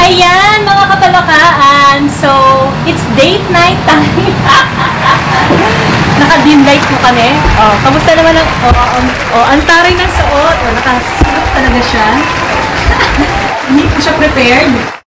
Ayan, mga kapalakaan. So, it's date night time. Naka-dim light po kami. Oh, kamusta naman ang ang taray ng suot. Oh, nakasuot talaga siya. Hindi po siya prepared.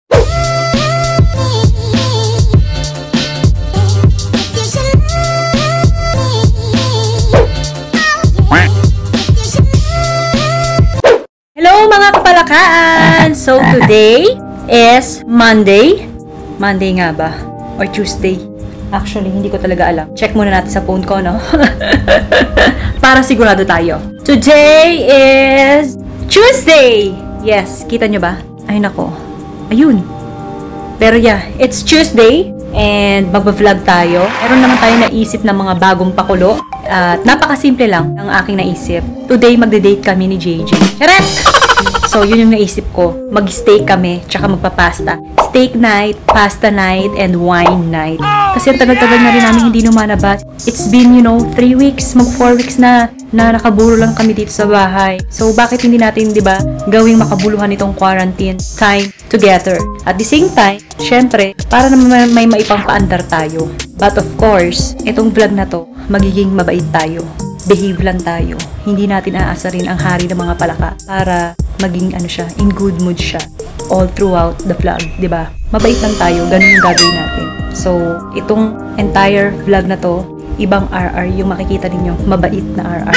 Hello mga kapalakaan! So today is Monday. Monday nga ba? Or Tuesday? Actually, hindi ko talaga alam. Check muna natin sa phone ko, no? Para sigurado tayo. Today is Tuesday! Yes, kita nyo ba? Ay nako. Ayun. Pero yeah, it's Tuesday. And magba-vlog tayo. Meron naman tayo naisip ng mga bagong pakulo. At napakasimple lang ang aking naisip. Today, magde-date kami ni JJ. Charet! So, yun yung naisip ko. Mag-steak kami, tsaka magpa-pasta. Steak night, pasta night, and wine night. Kasi ang tagal-tagal na rin namin hindi lumalabas. It's been, 3 weeks, mag 4 weeks na nakaburo lang kami dito sa bahay. So, bakit hindi natin, di ba, gawing makabuluhan itong quarantine time together? At the same time, syempre, para naman may maipangpaandar tayo. But of course, itong vlog na to, magiging mabait tayo. Behave lang tayo. Hindi natin aasarin ang hari ng mga palaka para maging in good mood siya all throughout the vlog, 'di ba? Mabait lang tayo, ganun yung gagawin natin. So, itong entire vlog na to, ibang RR yung makikita ninyo, mabait na RR.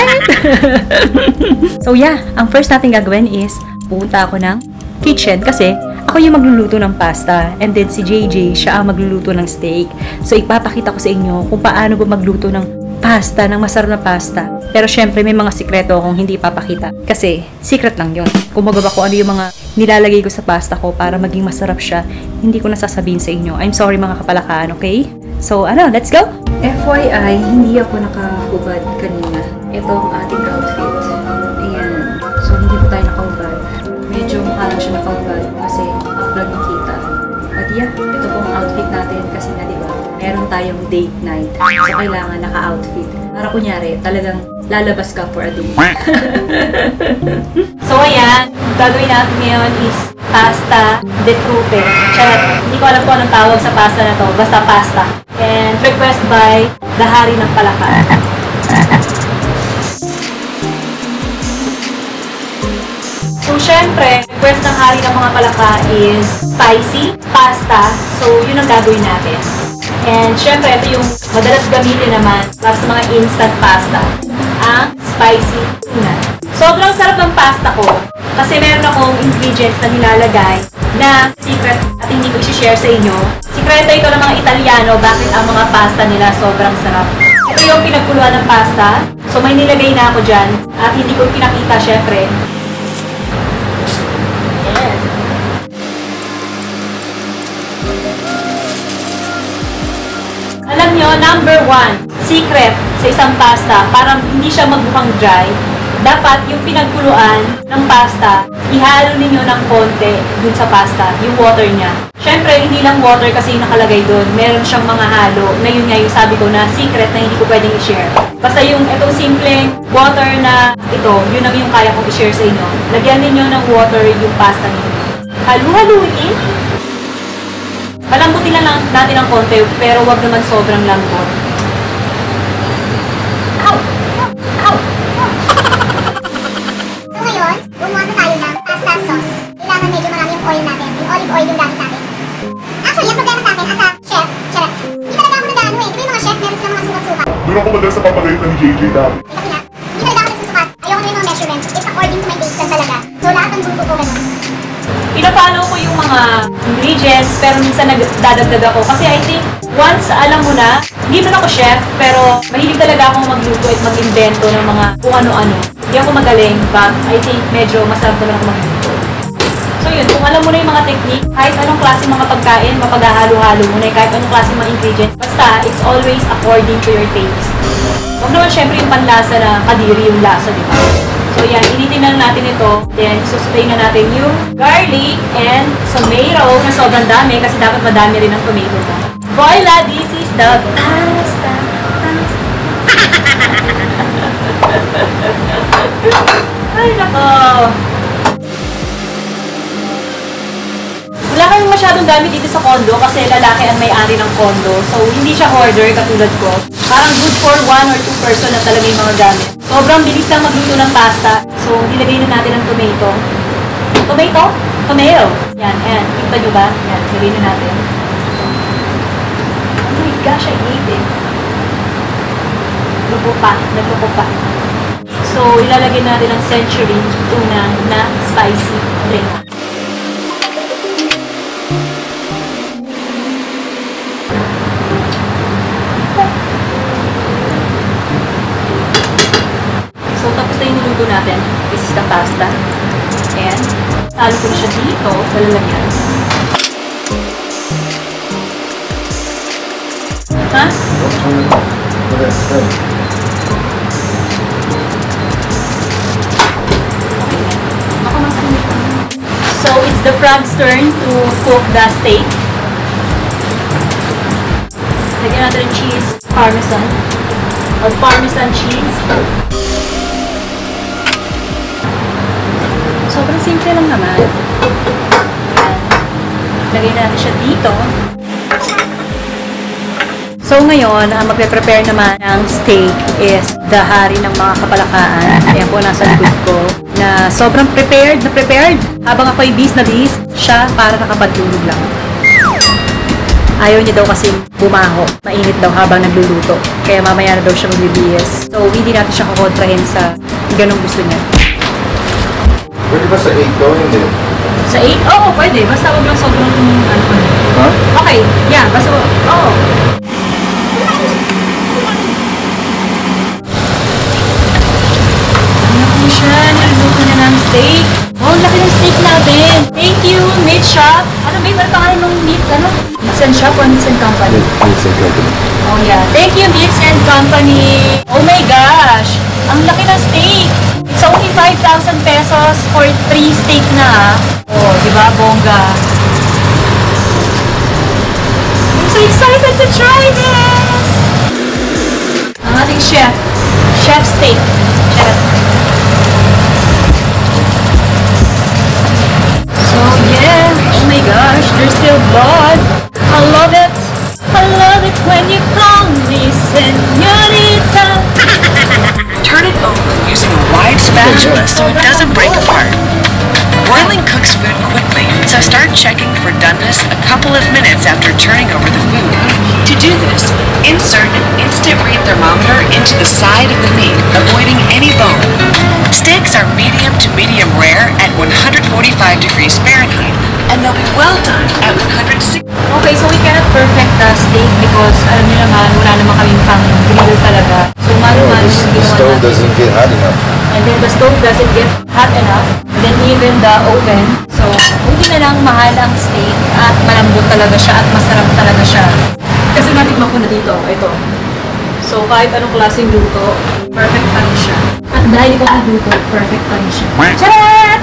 So yeah, ang first natin gagawin is pupunta ako ng kitchen kasi ako yung magluluto ng pasta and then si JJ, siya ang magluluto ng steak. So ipapakita ko sa inyo kung paano ba magluto ng pasta, ng masarap na pasta. Pero syempre may mga sikreto akong hindi ipapakita kasi secret lang yun. Kumbaga ba kung ano yung mga nilalagay ko sa pasta ko para maging masarap siya, hindi ko nasasabihin sa inyo. I'm sorry mga kapalakaan, okay? So let's go! FYI, hindi ako nakahubad kanina. Ito ang ating outfit. Ayan. So hindi po tayo nakahubad. Medyo mukha lang siya nakahubad kasi upload yung kita. But yeah, ito po ang outfit natin kasi na diba, meron tayong date night. So kailangan naka-outfit. Para kunyari, talagang lalabas ka for a date. So ayan, gagawin natin ngayon is pasta de trupe. Charot, hindi ko alam kung anong tawag sa pasta na to. Basta pasta. And request by the hari ng palaka. So, syempre, request ng hari ng mga palaka is spicy pasta. So, yun ang gagawin natin. And, syempre, ito yung madalas gamitin naman para sa mga instant pasta. Ang spicy tuna. Sobrang sarap ng pasta ko kasi meron akong ingredients na nilalagay na secret at hindi ko i-share sa inyo. Sikreto ito ng mga Italiano bakit ang mga pasta nila sobrang sarap. Ito yung pinagkuluan ng pasta. So, may nilagay na ako dyan at hindi ko pinakita, syempre. Alam nyo, number 1, secret sa isang pasta, para hindi siya magmukhang dry, dapat yung pinagkuluan ng pasta, ihalo ninyo ng konti dun sa pasta, yung water niya. Syempre, hindi lang water kasi yung nakalagay dun. Meron siyang mga halo, na yun nga yung sabi ko na secret na hindi ko pwedeng i-share. Basta yung itong simpleng water na ito, yun ang yung kaya kong i-share sa inyo. Lagyan ninyo ng water yung pasta ninyo. Halu-haluin. Palambutin lang natin ng konti, pero wag naman sobrang lambot. Ow! Ow! So ngayon, gumawa na tayo ng pasta sauce. Kailangan medyo marami yung oil natin. Yung olive oil yung gamit natin. Actually, ang problema sa akin as a chef, charot, hindi talaga ako nag-ano eh. Di ba yung mga chef, meron sila mga sukat-sukat. Doon ako madalas sa papagalitan ni JJ dati. Kasi nga, hindi talaga ako nagsusukat. Ayoko na yung mga measurement. It's according to my taste lang talaga. So lahat ng grupo ko ganun. Pinapalo ko yung mga ingredients, pero minsan nagdadagdag ako. Kasi I think, once alam mo na, hindi man ako chef, pero mahilig talaga akong magluto at mag-invento ng mga kung ano-ano. Hindi ako magaling, but I think medyo masarap naman ako magluto. So yun, kung alam mo na yung mga technique, kahit anong klaseng mga pagkain, mapaghahalo-halo mo na, kahit anong klaseng mga ingredients, basta, it's always according to your taste. Huwag naman syempre yung panlasa na kadiri yung lasa, di ba? So yan, initin na natin ito. Then, susutay na natin yung garlic and tomato na sobrang dami kasi dapat madami rin ang tomato mo. Voila! This is the pasta. Ay, nako! masyadong gamit dito sa condo kasi lalaki ang may-ari ng condo. So, hindi siya hoarder katulad ko. Parang good for 1 or 2 person na talaga yung mga gamit. Sobrang bilis lang magluto ng pasta. So, nilagay na natin ang tomato. Tomato? Tomato. Yan, ayan. Kita nyo ba? Yan, nilagay na natin. Oh my gosh, I hate it. Lupo pa. Naglupo pa. So, ilalagay natin ang Century tuna na spicy drink. So, tapos na yung niluto natin. This is the pasta. And, talo ko na siya dito sa lalagyan. Ha? So, it's the frog's turn to cook the steak. Lagyan natin ng cheese, parmesan. Or parmesan cheese. Sobrang simple lang naman. Lagyan natin siya dito. So ngayon, ang magpe-prepare naman ng steak is the hari ng mga kapalakaan. Ayan po, nasa likod ko. Na sobrang prepared na prepared. Habang ako'y bis na bis, siya para nakapatulog lang. Ayaw niya daw kasi bumaho. Mainit daw habang nagluluto. Kaya mamaya na daw siya magbibihis. So hindi natin siya kukontrahin sa ganong gusto niya. Pwede ba sa 8 daw? Hindi. Sa 8? Oo, pwede. Basta huwag lang sobrang Ha? Okay, yeah. Basta, oo. Siya, niluto na ng steak. Oh, laki ng steak natin. Thank you, Meat Shop. Ano ba yung pangalan ng meat? Ano? Meats and Shop or Meats and Company? Meats and Company. Oh, yeah. Thank you, Meats and Company. Oh my gosh. Ang laki ng steak. It's only 5,000 pesos for 3 steak na. Oh, di ba? Bongga. I'm so excited to try this! Ang ating chef. Chef steak. Chef. So yeah, oh my gosh, there's still blood. I love it. I love it when you call me señorita. Turn it over using a wide spatula so it doesn't break apart. Boiling cooks food quickly, so start checking for doneness a couple of minutes after turning over the food. To do this, insert an instant read thermometer into the side of the meat, avoiding any bone. Steaks are medium to medium rare at 145 degrees Fahrenheit, and they'll be well done at 160. Okay, so we cannot perfect the steak because alam niyo naman, wala naman kaming pang grill talaga. So mano-mano yung The ginawa stove natin. doesn't get hot enough. And then the stove doesn't get hot enough. And then even the oven. So, hindi na lang mahal ang steak at malambot talaga siya at masarap talaga siya. Kasi natikman ko na dito, ito. So, kahit anong klaseng luto, perfect pa rin siya. At dahil ikaw ang luto, perfect pa rin siya. Charot!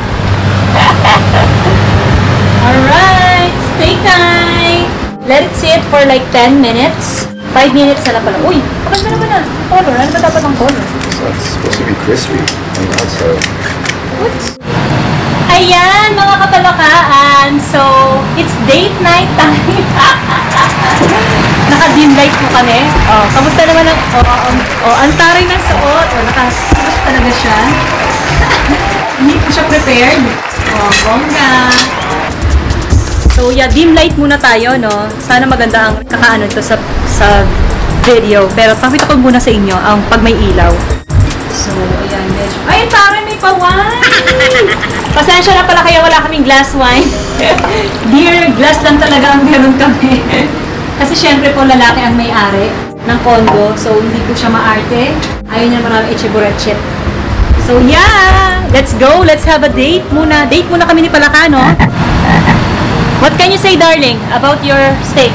Alright, steak time! Let it sit for like 10 minutes. 5 minutes na lang pala. Uy, maganda naman na. Color, ano ba dapat ang color? So it's supposed to be crispy on the outside. Oops. Ayan, mga kapalakaan. So, it's date night time. Naka-dim light po kami. Oh, kamusta naman ang ang taray ng suot. Oh, nakasuot talaga siya. Hindi po siya prepared. Oh, bongga. So, yeah, dim light muna tayo, no? Sana maganda ang kakaano to sa video. Pero pakita ko muna sa inyo ang pag may ilaw. So, ayan, medyo. Ay, taray, may pa-wine! Pasensya na pala kaya wala kaming glass wine. Beer, glass lang talaga ang meron kami. Kasi syempre po lalaki ang may-ari ng condo. So, hindi po siya maarte. Ayaw niya marami echeborechit. So, yeah! Let's go! Let's have a date muna. Date muna kami ni Palakano. What can you say, darling, about your steak?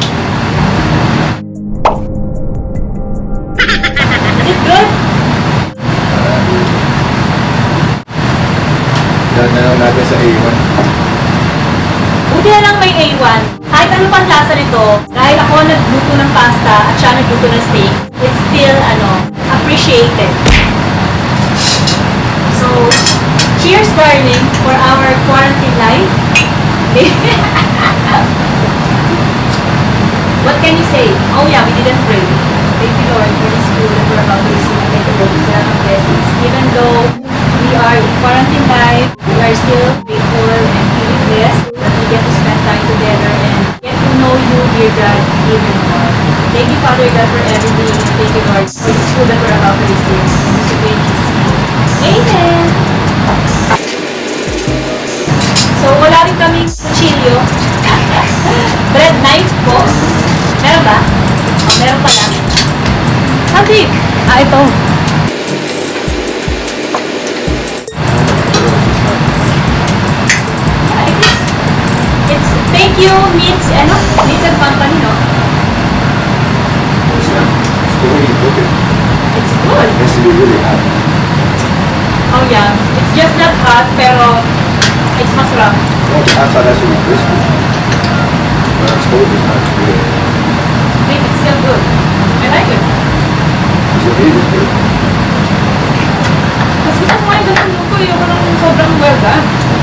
Is it good? Dahil na lang natin sa A1. Buti na lang may A1. Kahit ano pang lasa nito, dahil ako nagluto ng pasta at siya nagluto ng steak, it's still, appreciated. So, cheers, darling, for our quarantine life. can you say? Oh yeah, we didn't pray. Thank you, Lord, for this food that we're about to receive. Thank you, Lord, for the blessings. Even though we are in quarantine life, we are still grateful and feeling blessed that we get to spend time together and get to know you, dear God, even more. Thank you, Father God, for everything. Thank you, Lord, for this food that we're about to receive. And this in Jesus' name. Amen! So, wala rin kaming kutsilyo. Bread knife po. Meron ba? Meron pala. Sabi! Ito. It's thank you means, means and company, no? It's the way you cook it. It's good. It has to be really hot. Oh yeah. It's just not hot, pero it's masarap. No, the outside has to be crispy. But our stove is not good. I think it's still good. I like it. The meat is good. Mas gusto ko yung ganun luto, yung parang sobrang well done.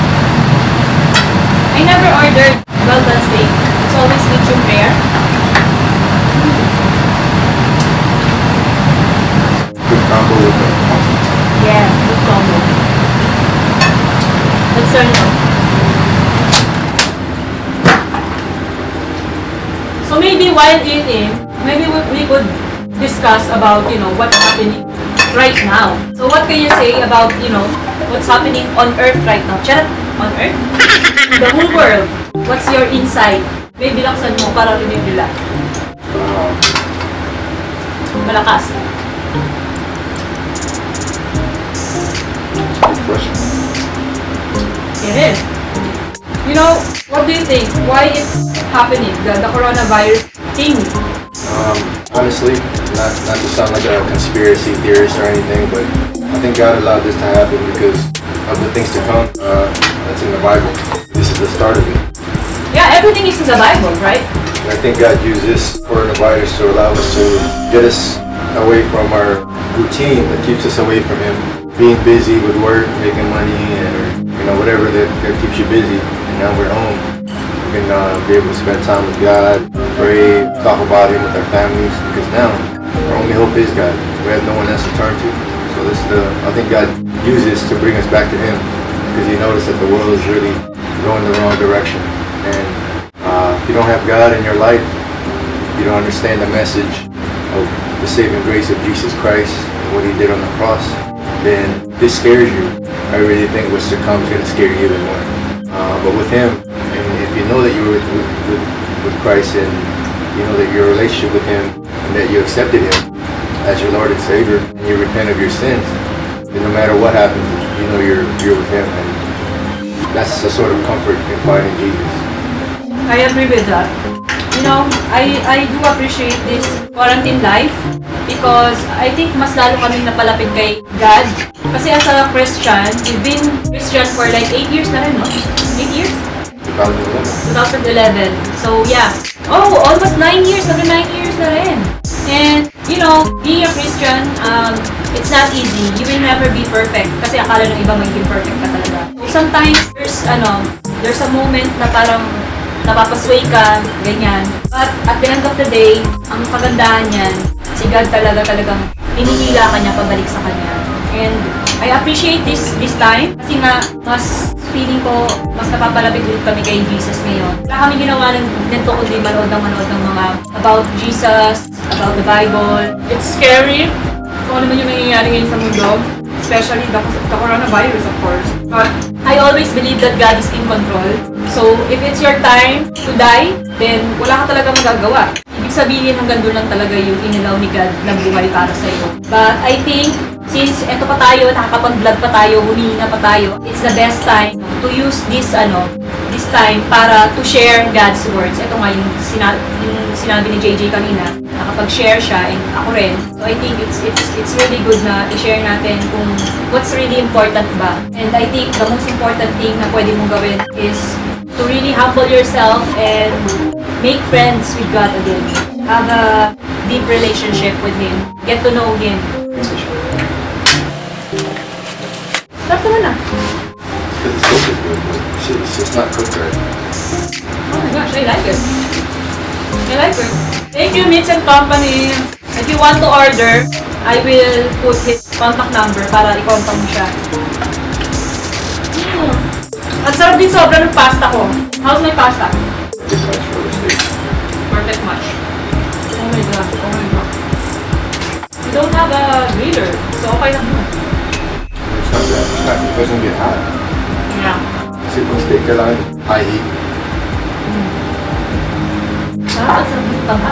I never ordered well done steak. It's always medium rare. Good combo with the Yeah, good combo. Let's turn it on. So maybe while eating, maybe we could discuss about, what's happening right now. So what can you say about, what's happening on Earth right now? Chat, on Earth? The whole world. What's your insight? Maybe laksan mo para rinig nila. Malakas. fresh. It is. What do you think? Why it's happening? The coronavirus thing. Honestly, not to sound like a conspiracy theorist or anything, but I think God allowed this to happen because of the things to come. That's in the Bible. This is the start of it. Yeah, everything is in the Bible, right? And I think God used this coronavirus to allow us to get us away from our routine that keeps us away from Him. Being busy with work, making money, and whatever that keeps you busy. And now we're home. We can be able to spend time with God, pray, talk about Him with our families. Because now our only hope is God. We have no one else to turn to. So I think God uses to bring us back to Him because He noticed that the world is really going the wrong direction. And if you don't have God in your life, you don't understand the message of the saving grace of Jesus Christ and what He did on the cross, then this scares you. I really think what's to come is going to scare you even more. But with Him, and if you know that you're with Christ and you know that your relationship with Him and that you accepted Him as your Lord and Savior and you repent of your sins, then no matter what happens, you know you're with Him, and that's a sort of comfort in finding Jesus. I agree with that. I do appreciate this quarantine life because I think mas lalo kaming napalapit kay God. Kasi as a Christian, we've been Christian for like 8 years na rin, no? 8 years? 2011. So yeah. Oh, almost 9 years. 9 years na rin. And, being a Christian, it's not easy. You will never be perfect. Kasi akala ng iba magiging perfect ka talaga. Sometimes, there's a moment na parang napapasway ka, ganyan. But at the end of the day, ang kagandahan niyan, si God talagang hinihila ka niya pabalik sa Kanya. And I appreciate this time kasi nga mas feeling ko mas napapalapit ulit kami kay Jesus ngayon. Wala kami ginawa nito kundi manood ng mga about Jesus, about the Bible. It's scary kung ano man yung nangyayari ngayon sa mundo, especially the coronavirus, of course. But I always believe that God is in control. So if it's your time to die, then wala ka talaga magagawa. Ibig sabihin hanggang doon lang talaga yung inilaw ni God na buhay para sa iyo. But I think since eto pa tayo, nakakapag-vlog pa tayo, humihina pa tayo, it's the best time to use this time para to share God's words. Ito nga yung sinabi ni JJ kanina, nakapag-share siya and ako rin. So I think it's really good na i-share natin kung what's really important ba. And I think the most important thing na pwede mong gawin is to really humble yourself and make friends with God again. Have a deep relationship with Him. Get to know Him. Start naman na. Because the soup is good, but it's just not cooked right. Oh my gosh, I like it. I like it. Thank you, Meats and Company. If you want to order, I will put his contact number para i-contact mo siya. Ang sarap din sobra ng pasta ko. How's my pasta? Perfect match. Oh my god. Oh my god. You don't have a griller, so okay lang mo. It's not that. It doesn't get hot. Yeah. Kasi kung steak ka lang, high heat. Ang sarap ng tama.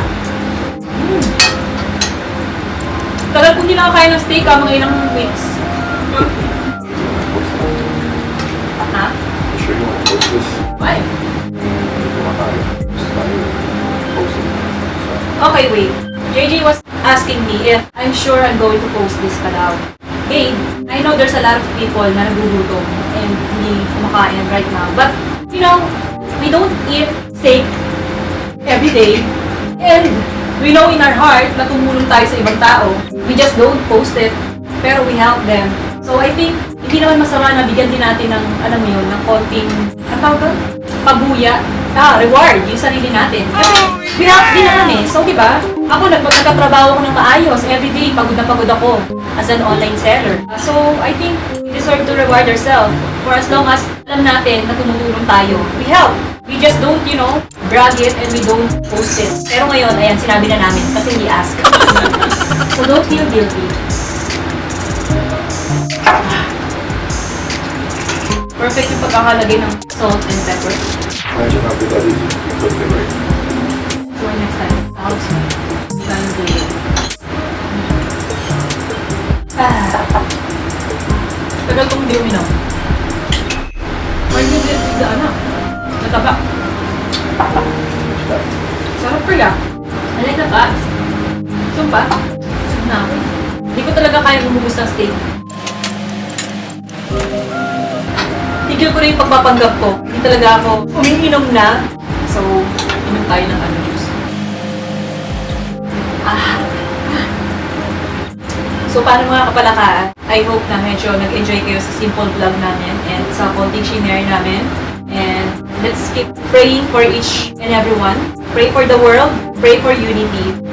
Tagal kung hindi nakakain ng steak mga ilang weeks. Ha? You sure you want to post this? Why? Post it. Okay, wait. JJ was asking me if I'm sure I'm going to post this pa daw. Hey, I know there's a lot of people na nagugutom and hindi kumakain right now. But, you know, we don't eat steak every day. And we know in our heart na tumulong tayo sa ibang tao. We just don't post it, pero we help them. So I think, hindi naman masama na bigyan din natin ng, alam mo yun, ng konting, ang tawag doon? Pabuya. Reward, yung sarili natin. Kasi, we help din naman eh. So, diba? Ako, nagtatrabaho ako ng maayos. Everyday, pagod na pagod ako as an online seller. So, I think, we deserve to reward ourselves for as long as alam natin na tumutulong tayo. We help. We just don't, you know, brag it and we don't post it. Pero ngayon, ayan, sinabi na namin kasi we ask. So don't feel guilty. Perfect yung pagkakalagay ng salt and pepper. Imagine how good that is if you cook it right. So next time, house me. Trying to do it. Tagal kong hindi uminom. Why did it with the anak? Nataba. Sarap pala. I like the fats. Sumpa? Na ako. Hindi ko talaga kaya lumubos ng steak. Tigil ko na yung pagpapanggap ko. Hindi talaga ako umiinom na. So, inom tayo ng juice. So, paano mga kapalakaan? I hope na medyo nag-enjoy kayo sa simple vlog namin and sa konting shinare namin. And let's keep praying for each and everyone. Pray for the world. Pray for unity.